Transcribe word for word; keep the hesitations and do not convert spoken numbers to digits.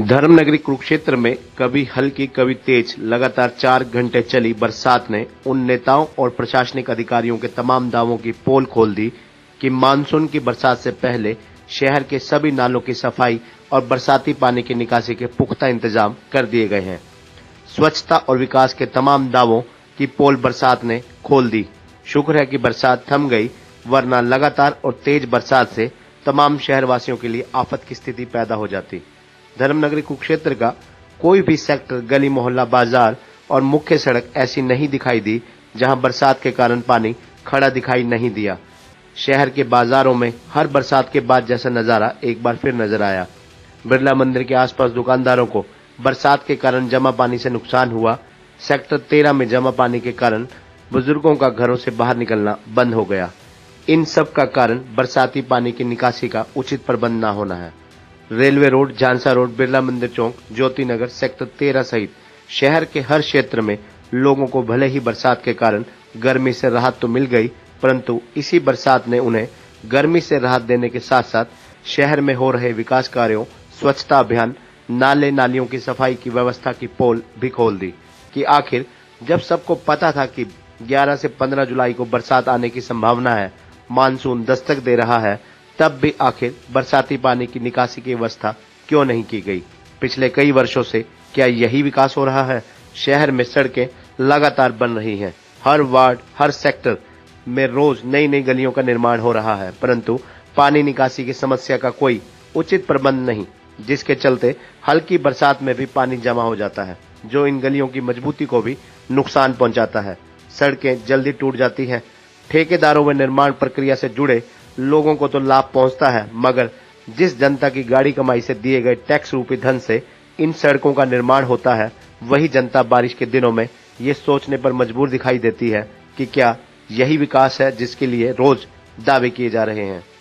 धर्मनगरी कुरुक्षेत्र में कभी हल्की कभी तेज लगातार चार घंटे चली बरसात ने उन नेताओं और प्रशासनिक अधिकारियों के तमाम दावों की पोल खोल दी कि मानसून की बरसात से पहले शहर के सभी नालों की सफाई और बरसाती पानी की निकासी के पुख्ता इंतजाम कर दिए गए हैं। स्वच्छता और विकास के तमाम दावों की पोल बरसात ने खोल दी। शुक्र है कि बरसात थम गई, वरना लगातार और तेज बरसात से तमाम शहरवासियों के लिए आफत की स्थिति पैदा हो जाती। धर्मनगरी कुरुक्षेत्र का कोई भी सेक्टर, गली मोहल्ला, बाजार और मुख्य सड़क ऐसी नहीं दिखाई दी जहां बरसात के कारण पानी खड़ा दिखाई नहीं दिया। शहर के बाजारों में हर बरसात के बाद जैसा नजारा एक बार फिर नजर आया। बिरला मंदिर के आसपास दुकानदारों को बरसात के कारण जमा पानी से नुकसान हुआ। सेक्टर तेरह में जमा पानी के कारण बुजुर्गों का घरों से बाहर निकलना बंद हो गया। इन सब का कारण बरसाती पानी की निकासी का उचित प्रबंध न होना है। Railway road, Jhansa road, Birla Mandir चौक, ज्योति नगर, सेक्टर तेरह सहित शहर के हर क्षेत्र में लोगों को भले ही बरसात के कारण गर्मी से राहत तो मिल गई, परंतु इसी बरसात ने उन्हें गर्मी से राहत देने के साथ साथ शहर में हो रहे विकास कार्यों, स्वच्छता अभियान, नाले नालियों की सफाई की व्यवस्था की पोल भी खोल दी कि आखिर जब सबको पता था कि ग्यारह से पंद्रह जुलाई को बरसात आने की संभावना है, मानसून दस्तक दे रहा है, तब भी आखिर बरसाती पानी की निकासी की व्यवस्था क्यों नहीं की गई। पिछले कई वर्षों से क्या यही विकास हो रहा है? शहर में सड़कें लगातार बन रही हैं। हर वार्ड, हर सेक्टर में रोज नई नई गलियों का निर्माण हो रहा है, परंतु पानी निकासी की समस्या का कोई उचित प्रबंध नहीं, जिसके चलते हल्की बरसात में भी पानी जमा हो जाता है, जो इन गलियों की मजबूती को भी नुकसान पहुंचाता है। सड़कें जल्दी टूट जाती हैं। ठेकेदारों व निर्माण प्रक्रिया से जुड़े लोगों को तो लाभ पहुंचता है, मगर जिस जनता की गाड़ी कमाई से दिए गए टैक्स रूपी धन से इन सड़कों का निर्माण होता है, वही जनता बारिश के दिनों में ये सोचने पर मजबूर दिखाई देती है कि क्या यही विकास है जिसके लिए रोज दावे किए जा रहे हैं।